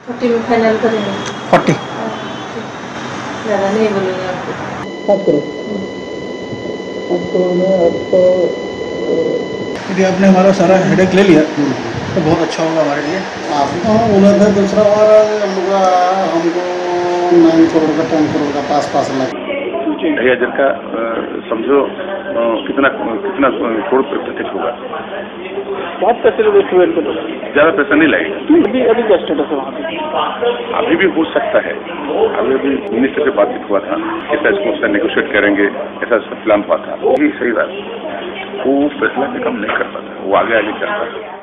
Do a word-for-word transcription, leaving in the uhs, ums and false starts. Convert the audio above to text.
Forty में final करेंगे। Forty ज़्यादा नहीं बोलेंगे आपको। पाँच करोड़ पाँच करोड़ में आपको यदि आपने हमारा सारा हेडेक ले लिया तो बहुत अच्छा होगा हमारे लिए। आप तो हम बोले थे दूसरा बार हमको हमको नाइन करोड़ का टेन करोड़ का पास पास लगा ढाई हजार का समझो कितना कितना करोड़ प्रत्यक्ष होगा। बहुत पैसे लोग इनको तो ज्यादा पैसा नहीं लगेगा। अभी अभी क्या स्टेटस है वहाँ पे? अभी भी हो सकता है। अभी अभी मिनिस्टर से बातचीत हुआ था, कैसा इसको उससे नेगोशिएट करेंगे, ऐसा प्लान हुआ था। यही सही बात, वो फैसला से कम नहीं कर पाता, वो आगे आगे करता है।